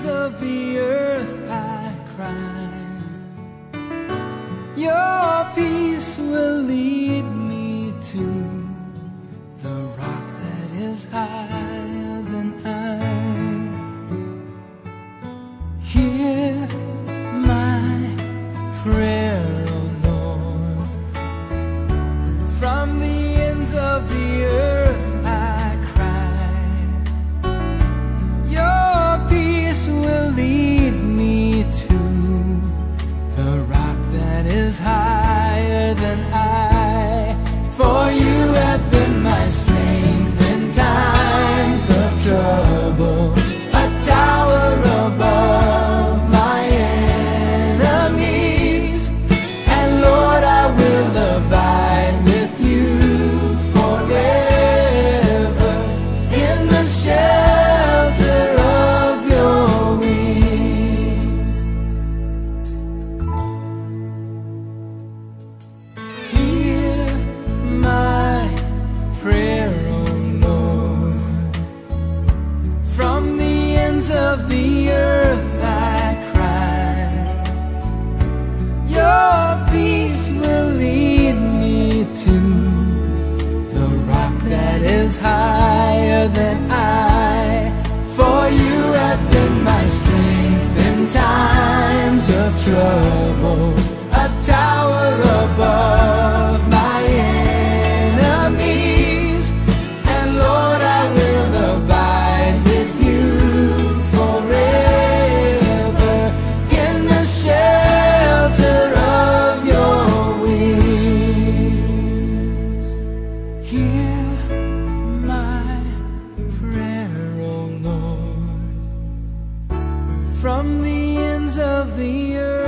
ends of the earth I cry. Your peace will lead me to the rock that is higher than I. Hear my prayer, O Lord. From the ends of the earth I cry. Your peace will lead me to the rock that is higher than I. For you have been my strength in times of trouble, a tower above my enemies. And Lord, I will abide with you forever in the shelter of your wings. Hear my prayer, O Lord. From the ends of the earth I cry. Your peace will lead me to the rock that is higher than I. For you have been my strength in times of trouble, a tower above my enemies. And Lord, I will abide with you forever in the shelter of your wings. Hear my prayer, O Lord. From the ends of the earth